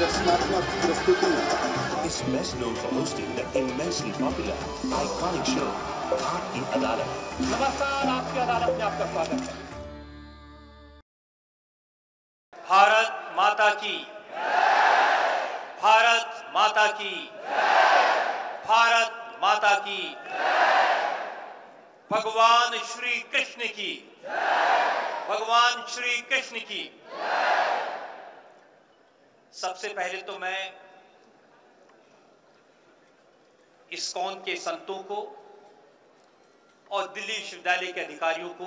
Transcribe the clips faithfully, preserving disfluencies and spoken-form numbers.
रचनात्मक प्रस्तुति is best known for hosting the immensely popular iconic show आपकी अदालत। नमस्कार, आपकी अदालत में आपका स्वागत है। भारत माता की, भारत माता की, भारत माता की, भगवान श्री कृष्ण की, भगवान श्री कृष्ण की। सबसे पहले तो मैं इस्कॉन के संतों को और दिल्ली विश्वविद्यालय के अधिकारियों को,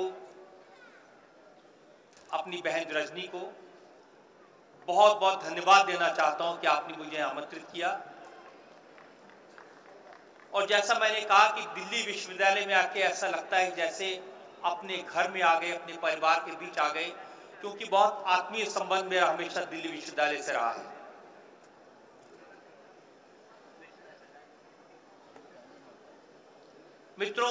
अपनी बहन रजनी को बहुत बहुत धन्यवाद देना चाहता हूं कि आपने मुझे आमंत्रित किया। और जैसा मैंने कहा कि दिल्ली विश्वविद्यालय में आके ऐसा लगता है जैसे अपने घर में आ गए, अपने परिवार के बीच आ गए, क्योंकि बहुत आत्मीय संबंध मेरा हमेशा दिल्ली विश्वविद्यालय से रहा है। मित्रों,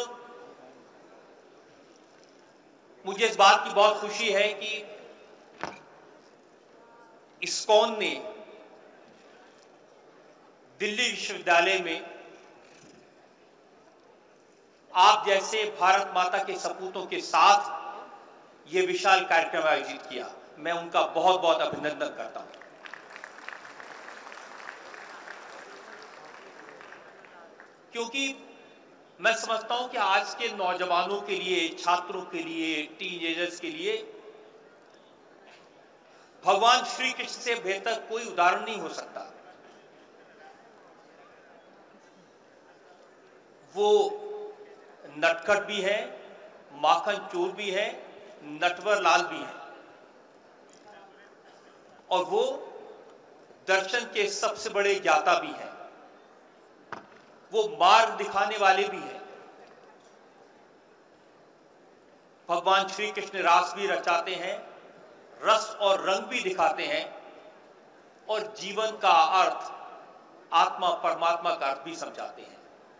मुझे इस बात की बहुत खुशी है कि इस्कॉन ने दिल्ली विश्वविद्यालय में आप जैसे भारत माता के सपूतों के साथ ये विशाल कार्यक्रम आयोजित किया। मैं उनका बहुत बहुत अभिनंदन करता हूं। क्योंकि मैं समझता हूं कि आज के नौजवानों के लिए, छात्रों के लिए, टीनेजर्स के लिए भगवान श्री कृष्ण से बेहतर कोई उदाहरण नहीं हो सकता। वो नटखट भी है, माखन चोर भी है, नटवर लाल भी है, और वो दर्शन के सबसे बड़े ज्ञाता भी हैं। वो मार्ग दिखाने वाले भी हैं। भगवान श्री कृष्ण रास भी रचाते हैं, रस और रंग भी दिखाते हैं, और जीवन का अर्थ, आत्मा परमात्मा का अर्थ भी समझाते हैं।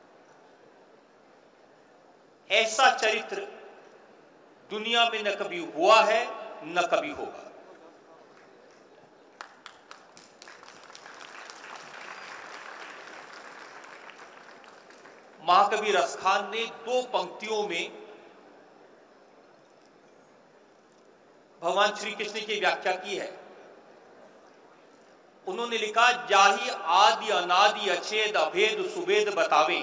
ऐसा चरित्र दुनिया में न कभी हुआ है, न कभी होगा। महाकवि रसखान ने दो पंक्तियों में भगवान श्री कृष्ण की व्याख्या की है। उन्होंने लिखा, जाहि आदि अनादि अछेद अभेद सुभेद बतावे,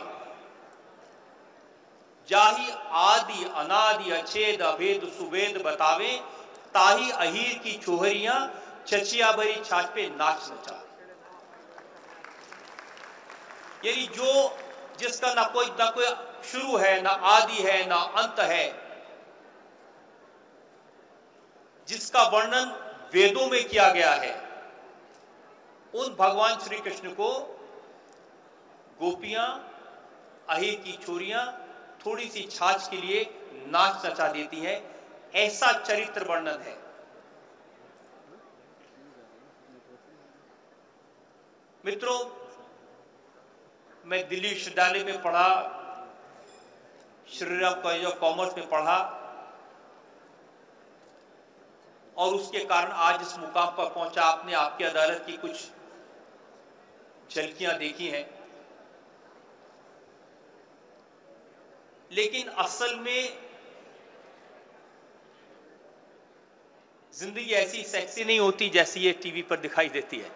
जाहि आदि अनादि अछेद अभेद सुभेद बतावे, ताही अहीर की छोहरियां चचिया भरी छाछ पे नाच नचावे। यानी जो जिसका ना कोई ना कोई शुरू है, ना आदि है, ना अंत है, जिसका वर्णन वेदों में किया गया है, उन भगवान श्री कृष्ण को गोपियां, अहीर की छोरियां थोड़ी सी छाछ के लिए नाच नचा देती हैं। ऐसा चरित्र वर्णन है। मित्रों, मैं दिल्ली विश्वविद्यालय में पढ़ा, Shri Ram college of commerce में पढ़ा, और उसके कारण आज इस मुकाम पर पहुंचा। आपने आपकी अदालत की कुछ झलकियां देखी हैं, लेकिन असल में जिंदगी ऐसी सेक्सी नहीं होती जैसी ये टीवी पर दिखाई देती है।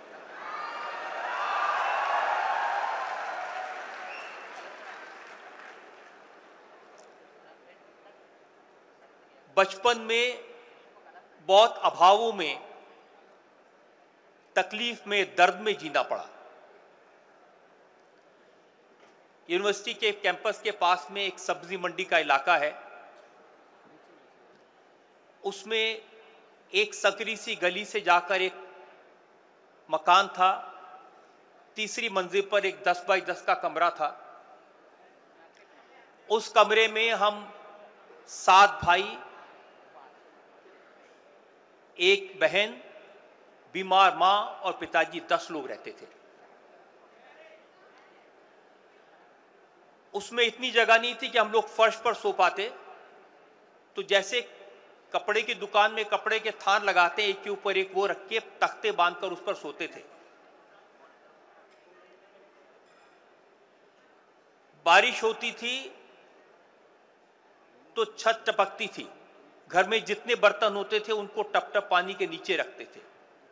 बचपन में बहुत अभावों में, तकलीफ में, दर्द में जीना पड़ा। यूनिवर्सिटी के कैंपस के पास में एक सब्जी मंडी का इलाका है। उसमें एक सकरी सी गली से जाकर एक मकान था। तीसरी मंजिल पर एक दस बाई दस का कमरा था। उस कमरे में हम सात भाई, एक बहन, बीमार मां और पिताजी, दस लोग रहते थे। उसमें इतनी जगह नहीं थी कि हम लोग फर्श पर सो पाते, तो जैसे कपड़े की दुकान में कपड़े के थान लगाते हैं, एक के ऊपर एक, वो रख के तख्ते बांधकर उस पर सोते थे। बारिश होती थी तो छत टपकती थी, घर में जितने बर्तन होते थे उनको टप टप पानी के नीचे रखते थे।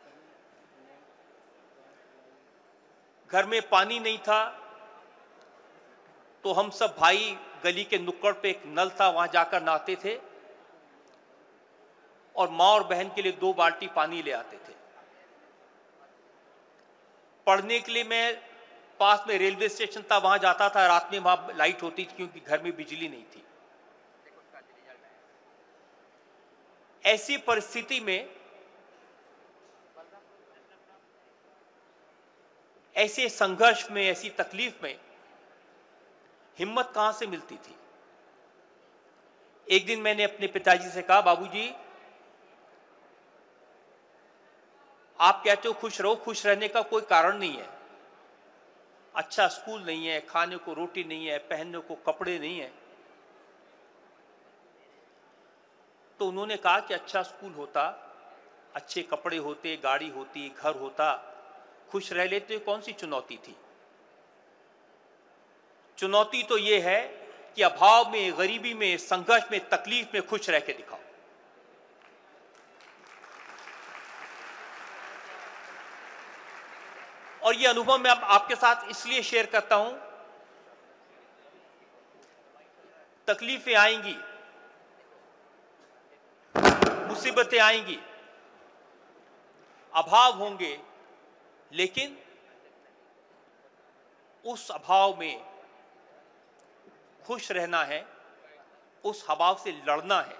घर में पानी नहीं था तो हम सब भाई गली के नुक्कड़ पे एक नल था, वहां जाकर नहाते थे और माँ और बहन के लिए दो बाल्टी पानी ले आते थे। पढ़ने के लिए मैं पास में रेलवे स्टेशन था, वहां जाता था, रात में वहां लाइट होती थी क्योंकि घर में बिजली नहीं थी। ऐसी परिस्थिति में, ऐसे संघर्ष में, ऐसी तकलीफ में हिम्मत कहां से मिलती थी। एक दिन मैंने अपने पिताजी से कहा, बाबूजी आप कहते हो खुश रहो, खुश रहने का कोई कारण नहीं है। अच्छा स्कूल नहीं है, खाने को रोटी नहीं है, पहनने को कपड़े नहीं है। तो उन्होंने कहा कि अच्छा स्कूल होता, अच्छे कपड़े होते, गाड़ी होती, घर होता, खुश रह लेते, कौन सी चुनौती थी। चुनौती तो यह है कि अभाव में, गरीबी में, संघर्ष में, तकलीफ में खुश रह के दिखाओ। और यह अनुभव मैं आपके साथ इसलिए शेयर करता हूं, तकलीफें आएंगी, मुसीबतें आएंगी, अभाव होंगे, लेकिन उस अभाव में खुश रहना है, उस अभाव से लड़ना है।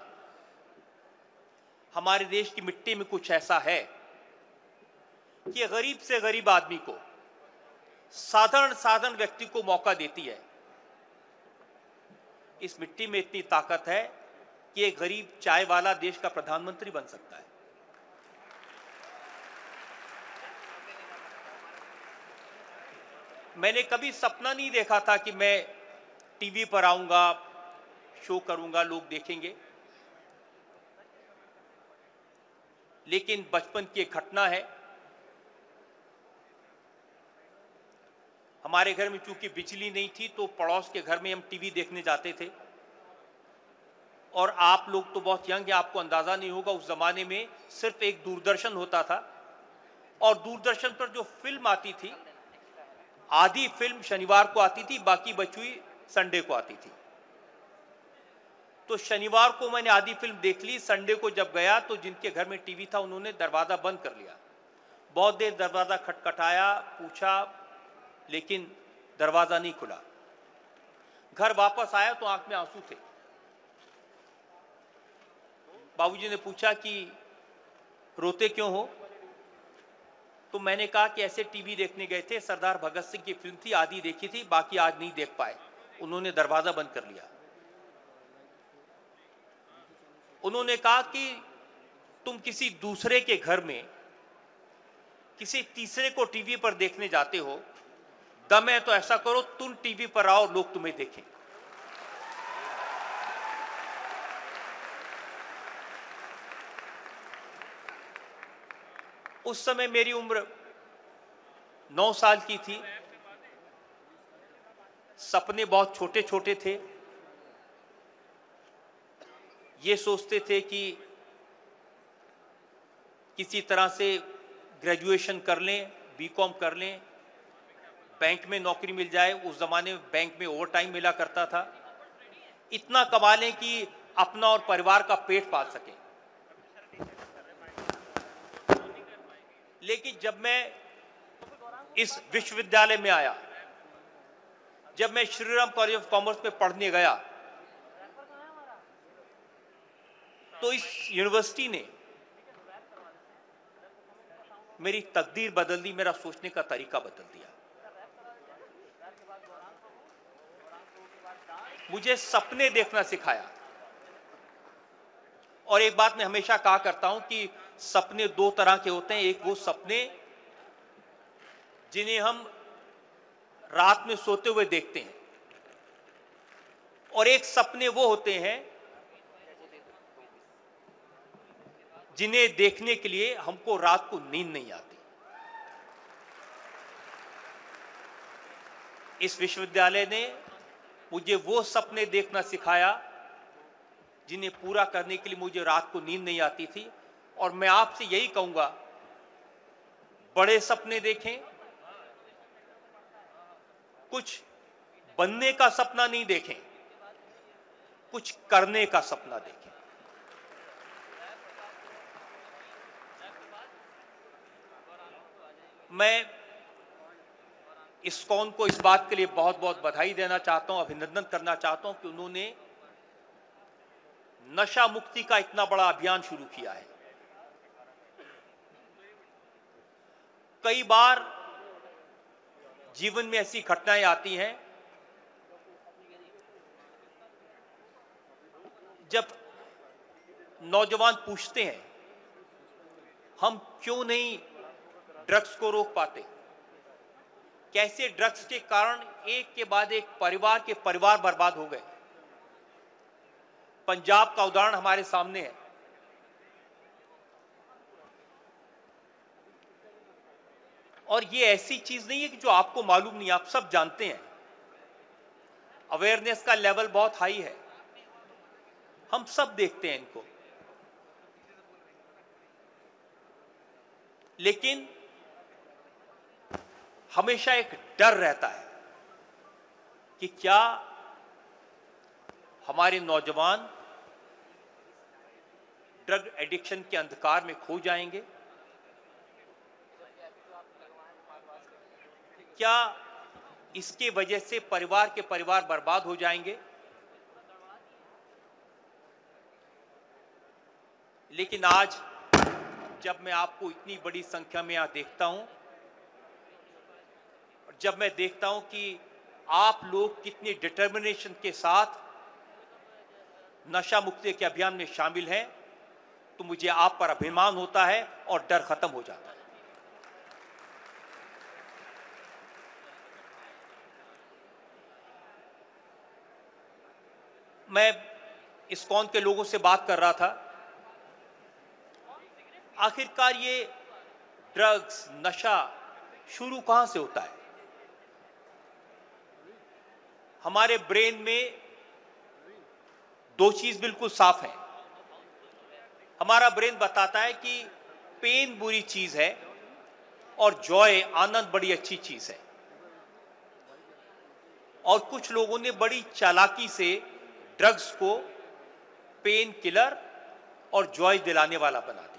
हमारे देश की मिट्टी में कुछ ऐसा है कि गरीब से गरीब आदमी को, साधारण साधारण व्यक्ति को मौका देती है। इस मिट्टी में इतनी ताकत है कि एक गरीब चाय वाला देश का प्रधानमंत्री बन सकता है। मैंने कभी सपना नहीं देखा था कि मैं टीवी पर आऊंगा, शो करूंगा, लोग देखेंगे। लेकिन बचपन की एक घटना है। हमारे घर में चूंकि बिजली नहीं थी तो पड़ोस के घर में हम टीवी देखने जाते थे। और आप लोग तो बहुत यंग हैं, आपको अंदाजा नहीं होगा, उस जमाने में सिर्फ एक दूरदर्शन होता था और दूरदर्शन पर जो फिल्म आती थी, आधी फिल्म शनिवार को आती थी, बाकी बची हुई संडे को आती थी। तो शनिवार को मैंने आधी फिल्म देख ली। संडे को जब गया तो जिनके घर में टीवी था उन्होंने दरवाजा बंद कर लिया। बहुत देर दरवाजा खटखटाया, पूछा, लेकिन दरवाजा नहीं खुला। घर वापस आया तो आंख में आंसू थे। बाबूजी ने पूछा कि रोते क्यों हो? तो मैंने कहा कि ऐसे टीवी देखने गए थे, सरदार भगत सिंह की फिल्म थी, आधी देखी थी, बाकी आज नहीं देख पाए, उन्होंने दरवाजा बंद कर लिया। उन्होंने कहा कि तुम किसी दूसरे के घर में किसी तीसरे को टीवी पर देखने जाते हो, दम है तो ऐसा करो तुम टीवी पर आओ, लोग तुम्हें देखें। उस समय मेरी उम्र नौ साल की थी। सपने बहुत छोटे छोटे थे। ये सोचते थे कि किसी तरह से ग्रेजुएशन कर लें, बीकॉम कर लें, बैंक में नौकरी मिल जाए। उस जमाने में बैंक में ओवर टाइम मिला करता था। इतना कमा लें कि अपना और परिवार का पेट पाल सकें। लेकिन जब मैं इस विश्वविद्यालय में आया, जब मैं श्रीराम कॉलेज ऑफ कॉमर्स में पढ़ने गया, तो इस यूनिवर्सिटी ने मेरी तकदीर बदल दी, मेरा सोचने का तरीका बदल दिया। मुझे सपने देखना सिखाया। और एक बात मैं हमेशा कहा करता हूं कि सपने दो तरह के होते हैं। एक वो सपने जिन्हें हम रात में सोते हुए देखते हैं, और एक सपने वो होते हैं जिन्हें देखने के लिए हमको रात को नींद नहीं आती। इस विश्वविद्यालय ने मुझे वो सपने देखना सिखाया जिन्हें पूरा करने के लिए मुझे रात को नींद नहीं आती थी। और मैं आपसे यही कहूंगा, बड़े सपने देखें, कुछ बनने का सपना नहीं देखें, कुछ करने का सपना देखें। मैं इस्कॉन को इस बात के लिए बहुत बहुत बधाई देना चाहता हूं, अभिनंदन करना चाहता हूं कि उन्होंने नशा मुक्ति का इतना बड़ा अभियान शुरू किया है। कई बार जीवन में ऐसी घटनाएं आती हैं जब नौजवान पूछते हैं, हम क्यों नहीं ड्रग्स को रोक पाते? कैसे ड्रग्स के कारण एक के बाद एक परिवार के परिवार बर्बाद हो गए। पंजाब का उदाहरण हमारे सामने है। और ये ऐसी चीज नहीं है कि जो आपको मालूम नहीं, आप सब जानते हैं। अवेयरनेस का लेवल बहुत हाई है, हम सब देखते हैं इनको। लेकिन हमेशा एक डर रहता है कि क्या हमारे नौजवान ड्रग एडिक्शन के अंधकार में खो जाएंगे? क्या इसके वजह से परिवार के परिवार बर्बाद हो जाएंगे? लेकिन आज जब मैं आपको इतनी बड़ी संख्या में यहां देखता हूं, और जब मैं देखता हूं कि आप लोग कितनी डिटर्मिनेशन के साथ नशा मुक्ति के अभियान में शामिल हैं, तो मुझे आप पर अभिमान होता है और डर खत्म हो जाता है। मैं इस्कॉन के लोगों से बात कर रहा था, आखिरकार ये ड्रग्स, नशा शुरू कहां से होता है? हमारे ब्रेन में दो चीज बिल्कुल साफ है। हमारा ब्रेन बताता है कि पेन बुरी चीज है और जॉय, आनंद, बड़ी अच्छी चीज है। और कुछ लोगों ने बड़ी चालाकी से ड्रग्स को पेन किलर और जॉय दिलाने वाला बना दिया।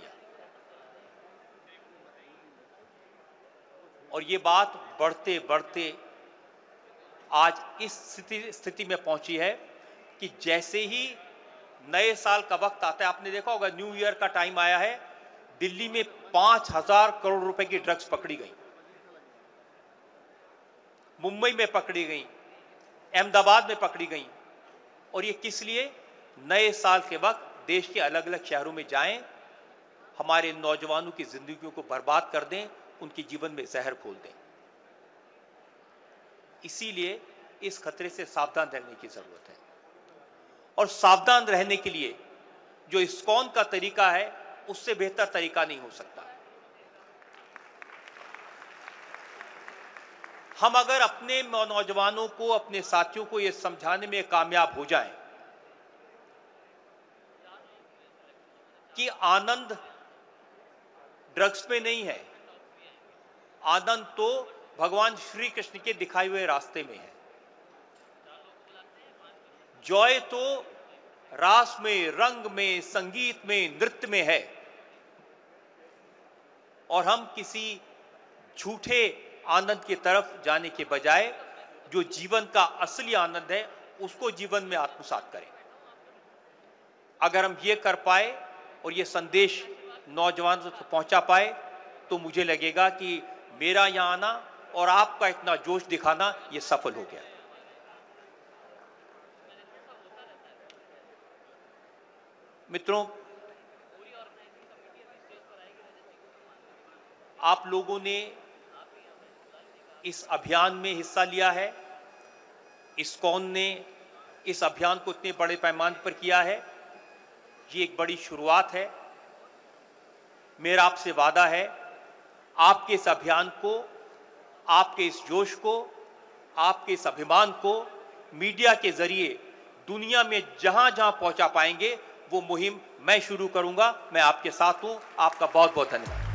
और ये बात बढ़ते बढ़ते आज इस स्थिति स्थिति में पहुंची है कि जैसे ही नए साल का वक्त आता है, आपने देखा होगा न्यू ईयर का टाइम आया है, दिल्ली में पांच हजार करोड़ रुपए की ड्रग्स पकड़ी गई, मुंबई में पकड़ी गई, अहमदाबाद में पकड़ी गई। और ये किस लिए? नए साल के वक्त देश के अलग अलग शहरों में जाएं, हमारे नौजवानों की जिंदगियों को बर्बाद कर दें, उनके जीवन में जहर घोल दें। इसीलिए इस खतरे से सावधान रहने की जरूरत है। और सावधान रहने के लिए जो इस्कॉन का तरीका है, उससे बेहतर तरीका नहीं हो सकता। हम अगर अपने नौजवानों को, अपने साथियों को यह समझाने में कामयाब हो जाएं कि आनंद ड्रग्स में नहीं है, आनंद तो भगवान श्री कृष्ण के दिखाए हुए रास्ते में है, जॉय तो रास में, रंग में, संगीत में, नृत्य में है। और हम किसी झूठे आनंद की तरफ जाने के बजाय जो जीवन का असली आनंद है, उसको जीवन में आत्मसात करें। अगर हम ये कर पाए और ये संदेश नौजवानों तक पहुंचा पाए, तो मुझे लगेगा कि मेरा यहां आना और आपका इतना जोश दिखाना ये सफल हो गया। मित्रों, आप लोगों ने इस अभियान में हिस्सा लिया है। इस्कॉन ने इस अभियान को इतने बड़े पैमाने पर किया है, ये एक बड़ी शुरुआत है। मेरा आपसे वादा है, आपके इस अभियान को, आपके इस जोश को, आपके इस अभिमान को मीडिया के जरिए दुनिया में जहां जहां पहुंचा पाएंगे वो मुहिम मैं शुरू करूंगा। मैं आपके साथ हूं। आपका बहुत बहुत धन्यवाद।